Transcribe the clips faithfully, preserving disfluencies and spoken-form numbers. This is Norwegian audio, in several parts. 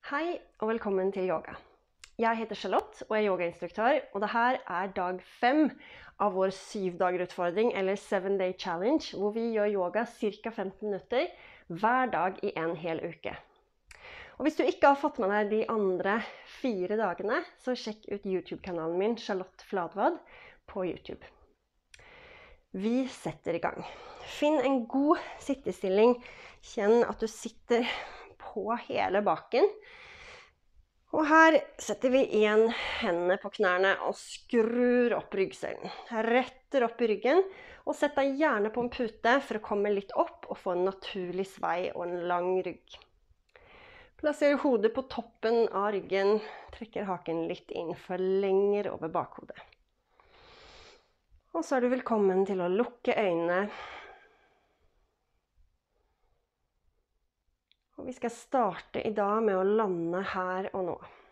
Hei og velkommen til yoga. Jeg heter Charlotte og er yogainstruktør, og dette er dag fem av vår syv dager utfordring, eller seven day challenge, hvor vi gjør yoga ca. femten minutter hver dag i en hel uke. Og hvis du ikke har fått med deg de andre fire dagene, så sjekk ut YouTube-kanalen min, Charlotte Fladvad, på YouTube. Vi setter i gang. Finn en god sittestilling. Kjenn at du sitter på hele baken. Og her setter vi igjen hendene på knærne og skrur opp ryggsøylen. Retter opp i ryggen, og sett deg gjerne på en pute for å komme litt opp og få en naturlig svei og en lang rygg. Plasser hodet på toppen av ryggen, trekker haken litt inn, forlenger over bakhodet. Og så er du velkommen til å lukke øynene. Og vi skal starte i dag med å lande her og nå.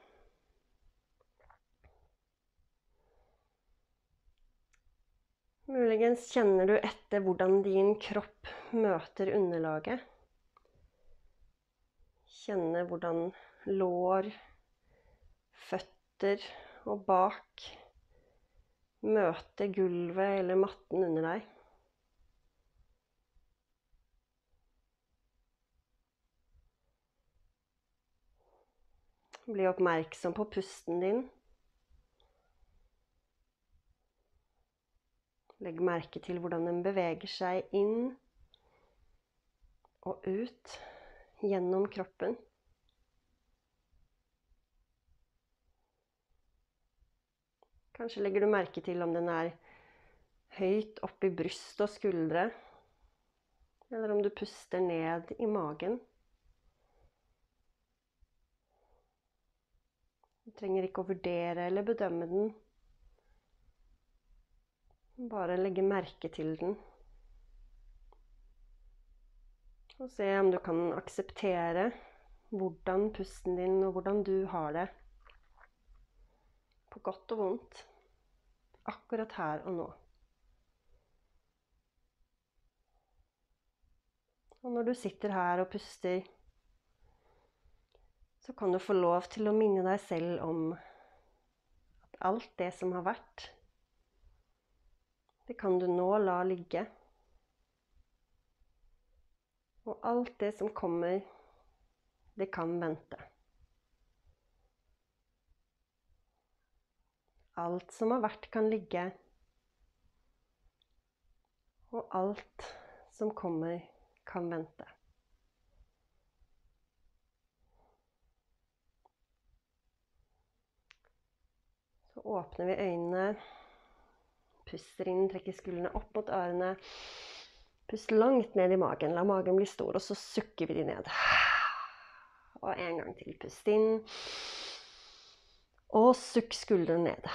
Muligens kjenner du etter hvordan din kropp møter underlaget. Kjenner hvordan lår, føtter og bak møter gulvet eller matten under deg. Bli oppmerksom på pusten din. Legg merke til hvordan den beveger seg inn og ut gjennom kroppen. Kanskje legger du merke til om den er høyt opp i bryst og skuldre, eller om du puster ned i magen. Du trenger ikke å vurdere eller bedømme den. Bare legge merke til den. Og se om du kan akseptere hvordan pusten din og hvordan du har det. På godt og vondt. Akkurat her og nå. Og når du sitter her og puster, så kan du få lov til å minne deg selv om at alt det som har vært, det kan du nå la ligge. Og alt det som kommer, det kan vente. Alt som har vært kan ligge, og alt som kommer kan vente. Så åpner vi øynene, puster inn, trekker skuldrene opp mot ørene, pust langt ned i magen, la magen bli stor, og så sukker vi de ned. Og en gang til, pust inn, og sukk skuldrene ned.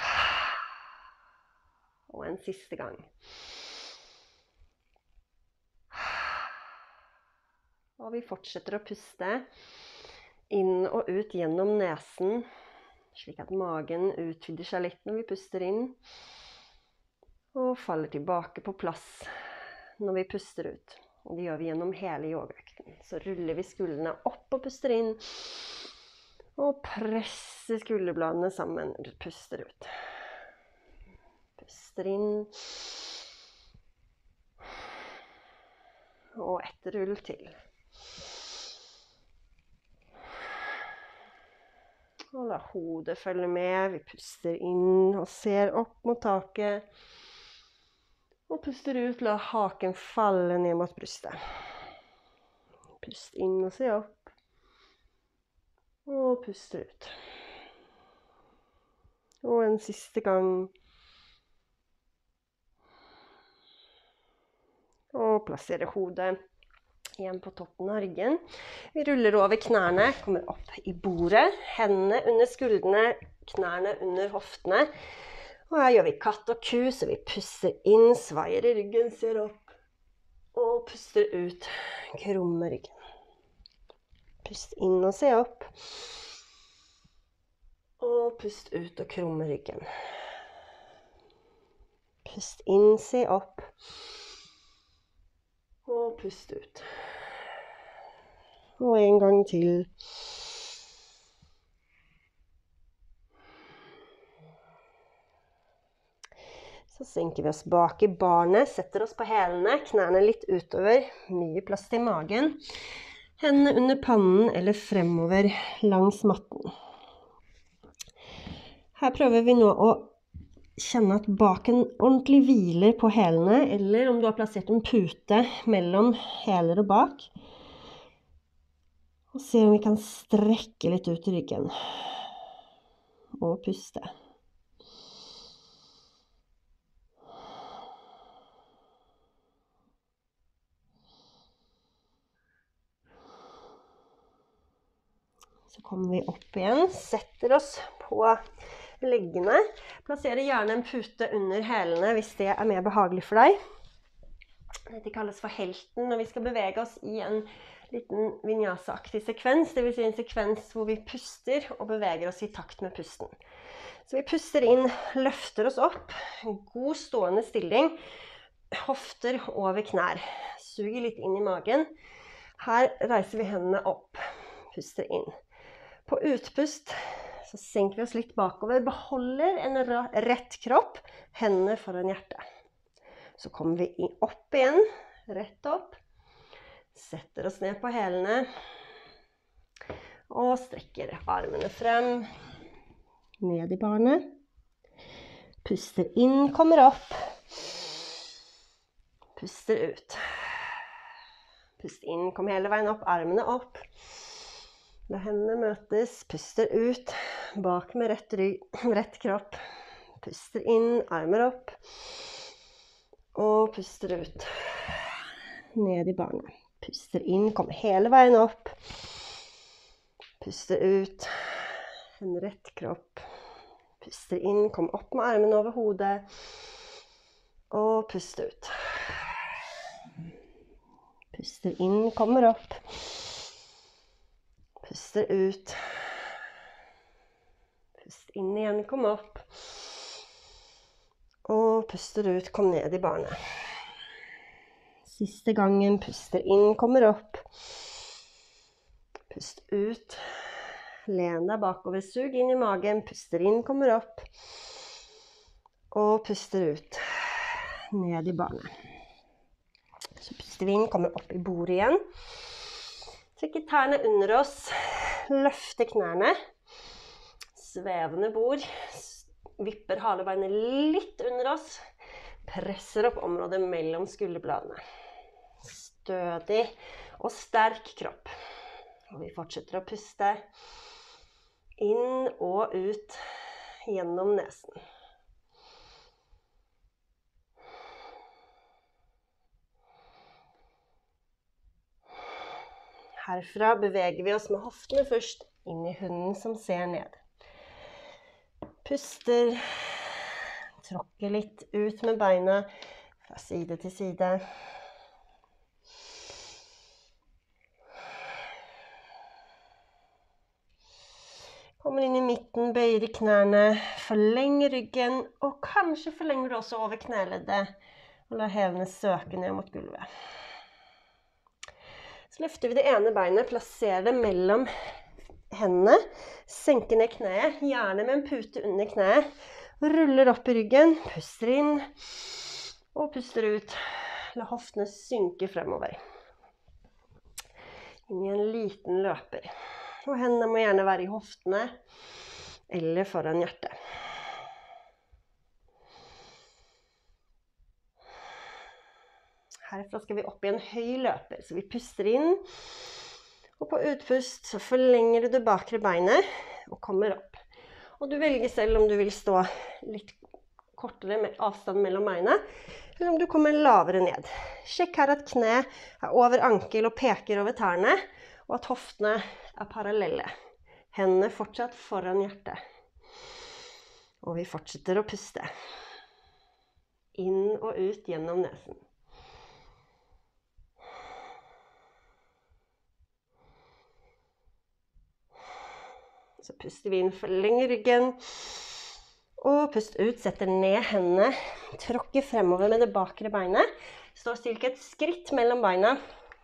Og en siste gang. Og vi fortsetter å puste inn og ut gjennom nesen, slik at magen utvider seg litt når vi puster inn, og faller tilbake på plass når vi puster ut. Og det gjør vi gjennom hele yogaøkten. Så ruller vi skuldrene opp og puster inn, og presser skulderbladene sammen når du puster ut. Puster inn, og ett rull til. Og la hodet følge med, vi puster inn og ser opp mot taket. Og puster ut, la haken falle ned mot brystet. Pust inn og se opp. Og puster ut. Og en siste gang. Og plassere hodet igjen på toppen av ryggen. Vi ruller over knærne, kommer opp i bordet, hendene under skuldrene, knærne under hoftene. Og her gjør vi katt og ku, så vi puster inn, svaier i ryggen, ser opp, og puster ut, krummer ryggen. Pust inn og se opp, og pust ut og krummer ryggen. Pust inn, se opp, og pust ut. Og en gang til. Så senker vi oss bak i barnet, setter oss på hælene, knærne litt utover, mye plass til magen. Hendene under pannen eller fremover langs matten. Her prøver vi nå å kjenne at baken ordentlig hviler på hælene, eller om du har plassert en pute mellom hæler og bak. Og se om vi kan strekke litt ut i ryggen. Og puste. Så kommer vi opp igjen, setter oss på leggene. Plasserer gjerne en pute under hælene hvis det er mer behagelig for deg. Dette kalles for helten når vi skal bevege oss i en liten vinyasa-aktig sekvens, det vil si en sekvens hvor vi puster og beveger oss i takt med pusten. Så vi puster inn, løfter oss opp, god stående stilling, hofter over knær, suger litt inn i magen. Her reiser vi hendene opp, puster inn. På utpust så senker vi oss litt bakover, beholder en rett kropp, hendene foran hjertet. Så kommer vi opp igjen, rett opp. Setter oss ned på hælene og strekker armene frem, ned i barnet. Puster inn, kommer opp. Puster ut. Pust inn, kom hele veien opp, armene opp. La hendene møtes, puster ut, bak med rett rygg, rett kropp. Puster inn, armer opp. Og puster ut. Ned i barnet. Puster inn, kommer hele veien opp. Puster ut, en rett kropp. Puster inn, kom opp med armene over hodet. Og puster ut. Puster inn, kommer opp. Puster ut. Pust inn igjen, kom opp. Og puster ut, kom ned i barnet. Siste gangen, puster inn, kommer opp. Pust ut. Len deg bakover, sug inn i magen, puster inn, kommer opp. Og puster ut. Ned i barnet. Så puster vi inn, kommer opp i bordet igjen. Trekker tærne under oss. Løfter knærne. Svevende bord. Vipper halebeinet litt under oss. Presser opp området mellom skulderbladene. Stødig og sterk kropp. Og vi fortsetter å puste inn og ut gjennom nesen. Herfra beveger vi oss med hoftene først inn i hunden som ser ned. Puster, tråkker litt ut med beina fra side til side. Kommer inn i midten, bøyer i knærne, forlenger ryggen, og kanskje forlenger du også over kneleddet, og la hælene søke ned mot gulvet. Så løfter vi det ene beinet, plasserer det mellom hendene, senker ned kneet, gjerne med en pute under kneet, ruller opp i ryggen, puster inn, og puster ut. La hoftene synke fremover. Inn i en liten løper. Og hendene må gjerne være i hoftene eller foran hjertet. Herfra skal vi opp i en høy løper, så vi puster inn. Og på utpust så forlenger du det bakre beinet og kommer opp. Og du velger selv om du vil stå litt kortere med avstand mellom beina, eller om du kommer lavere ned. Sjekk her at kne er over ankel og peker over tærne, og at hoftene er parallelle. Hendene fortsatt foran hjertet. Og vi fortsetter å puste. Inn og ut gjennom nesen. Så puster vi inn, forlenger ryggen. Og pust ut, setter ned hendene. Tråkker fremover med det bakre beinet. Står cirka et skritt mellom beina.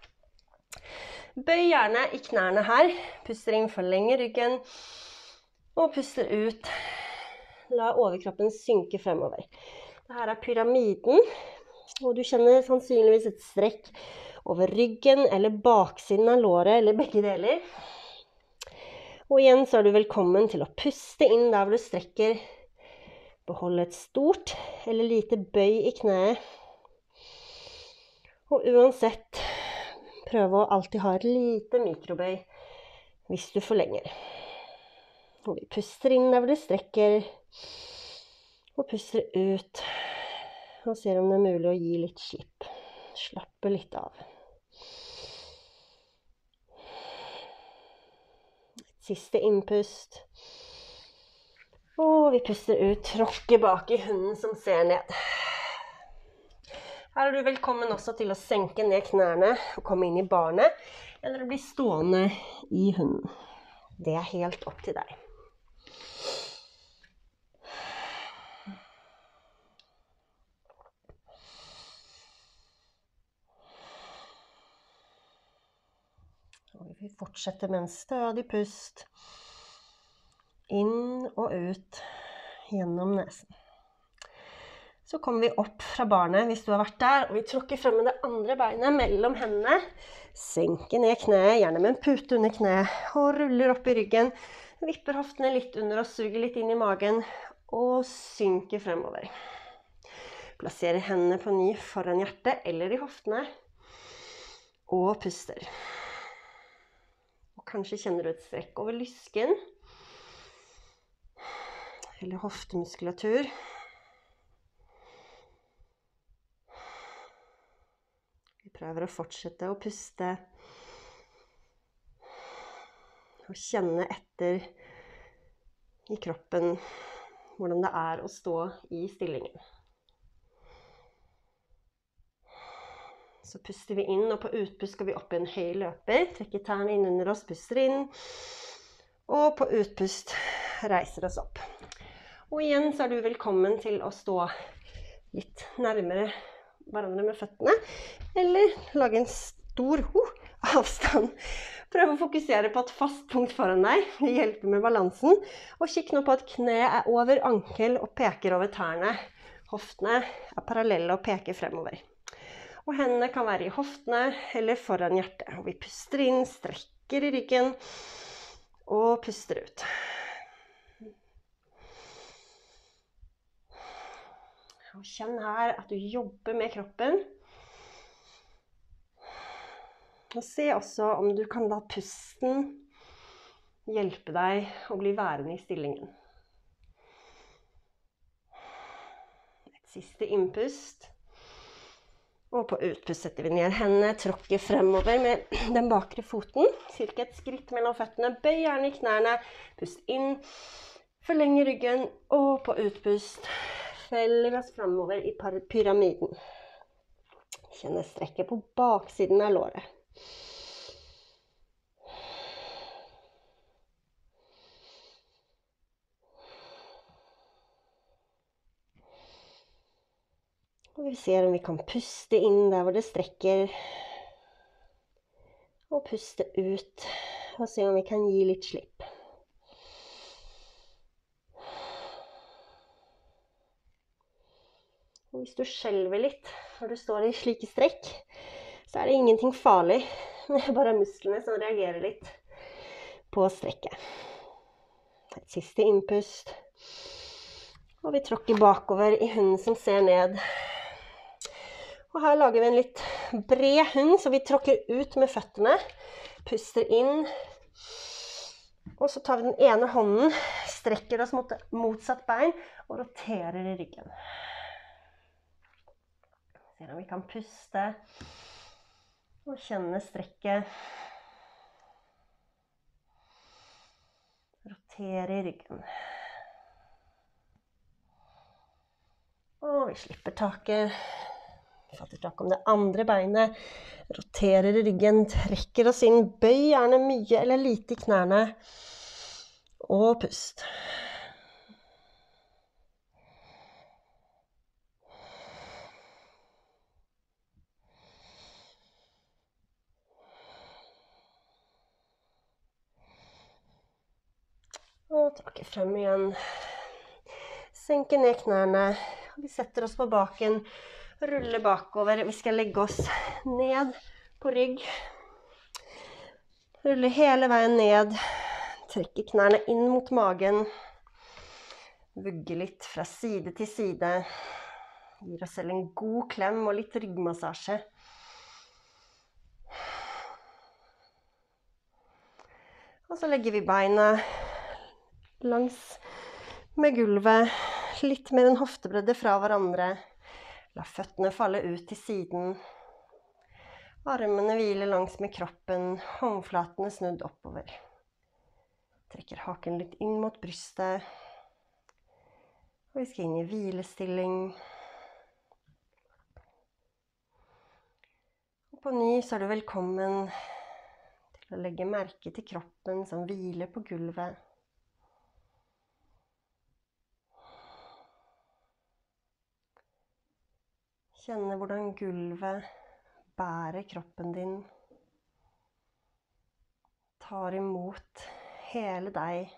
Bøy gjerne i knærne her, puster inn, forlenger ryggen, og puster ut. La overkroppen synke fremover. Dette er pyramiden, og du kjenner sannsynligvis et strekk over ryggen eller baksiden av låret, eller begge deler. Og igjen så er du velkommen til å puste inn der hvor du strekker. Behold et stort eller lite bøy i kneet. Og uansett, prøve å alltid ha et lite mikrobøy hvis du forlenger. Og vi puster inn der hvor du strekker, og puster ut. Og ser om det er mulig å gi litt slipp. Slappe litt av. Siste innpust. Og vi puster ut, tråkker bak i hunden som ser ned. Her er du velkommen også til å senke ned knærne og komme inn i barnet, eller bli stående i hunden. Det er helt opp til deg. Og vi fortsetter med en stødig pust. Inn og ut gjennom nesen. Så kommer vi opp fra barnet hvis du har vært der, og vi tråkker frem med det andre beinet mellom hendene. Senker ned kneet, gjerne med en pute under kneet, og ruller opp i ryggen. Vipper hoftene litt under og suger litt inn i magen, og synker fremover. Plasserer hendene på ny foran hjertet eller i hoftene, og puster. Og kanskje kjenner du et strekk over lysken, eller hoftemuskulatur. Vi prøver å fortsette å puste og kjenne etter i kroppen hvordan det er å stå i stillingen. Så puster vi inn, og på utpust skal vi opp i en høy løper. Trekker tærne inn under oss, puster inn, og på utpust reiser oss opp. Og igjen så er du velkommen til å stå litt nærmere hverandre med føttene, eller lage en stor uh, avstand. Prøv å fokusere på et fast punkt foran deg, det hjelper med balansen, og kikk nå på at kne er over ankel og peker over tærne. Hoftene er parallelle og peker fremover. Og hendene kan være i hoftene eller foran hjertet. Og vi puster inn, strekker i ryggen, og puster ut. Og kjenn her at du jobber med kroppen. Og se også om du kan la pusten hjelpe deg å bli værende i stillingen. Et siste innpust. Og på utpust setter vi ned hendene, tråkker fremover med den bakre foten. Cirka et skritt mellom føttene, bøy gjerne i knærne, pust inn, forleng ryggen, og på utpust feller oss fremover i pyramiden. Kjenn strekket på baksiden av låret. Og vi ser om vi kan puste inn der hvor det strekker, og puste ut, og se om vi kan gi litt slipp. Og hvis du skjelver litt når du står i slike strekk, så er det ingenting farlig. Det er bare musklene som reagerer litt på strekket. Et siste innpust. Og vi tråkker bakover i hunden som ser ned. Og her lager vi en litt bred hund, så vi tråkker ut med føttene. Puster inn. Og så tar vi den ene hånden, strekker oss mot motsatt bein og roterer i ryggen. Se om vi kan puste og kjenne strekket. Rotere i ryggen. Og vi slipper taket. Vi fatter tak om det andre beinet. Roterer i ryggen, trekker oss inn. Bøy gjerne mye eller lite i knærne. Og pust. Og tråkke frem igjen. Senke ned knærne Vi setter oss på baken, ruller bakover. Vi skal legge oss ned på rygg. Ruller hele veien ned. Trekker knærne inn mot magen. Vugger litt fra side til side. Gir oss selv en god klem og litt ryggmassasje. Og så legger vi beina langs med gulvet, litt mer enn hoftebredde fra hverandre. La føttene falle ut til siden. Armene hviler langs med kroppen, håndflatene snudd oppover. Trekker haken litt inn mot brystet. Og vi skal inn i hvilestilling. Og på ny så er du velkommen til å legge merke til kroppen som hviler på gulvet. Kjenne hvordan gulvet bærer kroppen din. Tar imot hele deg.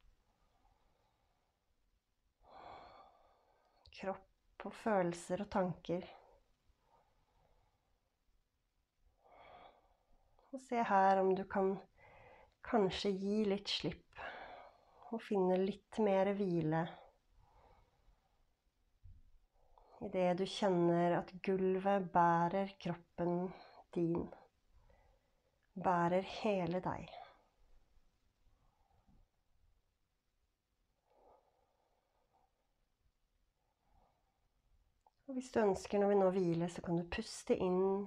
Kropp og følelser og tanker. Og se her om du kan kanskje gi litt slipp og finne litt mer hvile. I det du kjenner at gulvet bærer kroppen din, bærer hele deg. Og hvis du ønsker når vi nå hviler, så kan du puste inn.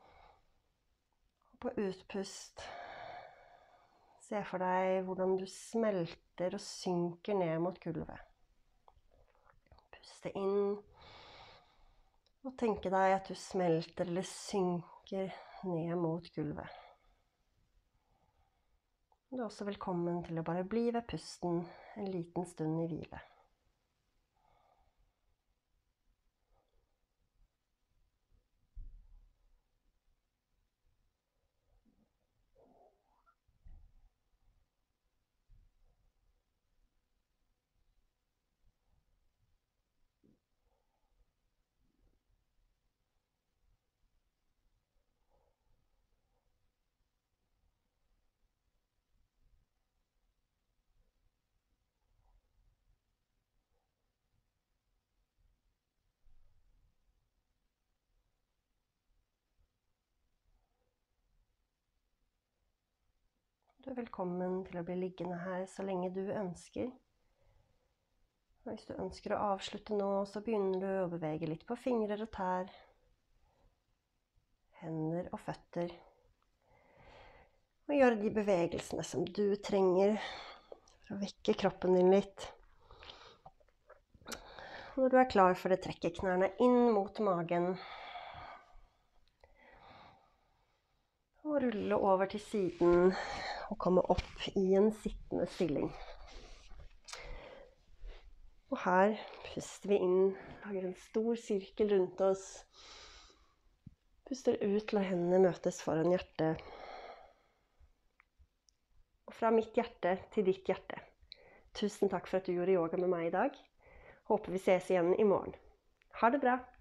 På utpust, se for deg hvordan du smelter og synker ned mot gulvet. Puste inn, og tenke deg at du smelter eller synker ned mot gulvet. Du er også velkommen til å bare bli ved pusten en liten stund i hvile. Du er velkommen til å bli liggende her så lenge du ønsker. Og hvis du ønsker å avslutte nå, så begynner du å bevege litt på fingrer og tær, hender og føtter. Og gjøre de bevegelsene som du trenger for å vekke kroppen din litt. Og når du er klar for det, trekker knærne inn mot magen. Og rulle over til siden og komme opp i en sittende stilling. Og her puster vi inn, lager en stor sirkel rundt oss. Puster ut, la hendene møtes foran hjertet. Og fra mitt hjerte til ditt hjerte. Tusen takk for at du gjorde yoga med meg i dag. Håper vi ses igjen i morgen. Ha det bra!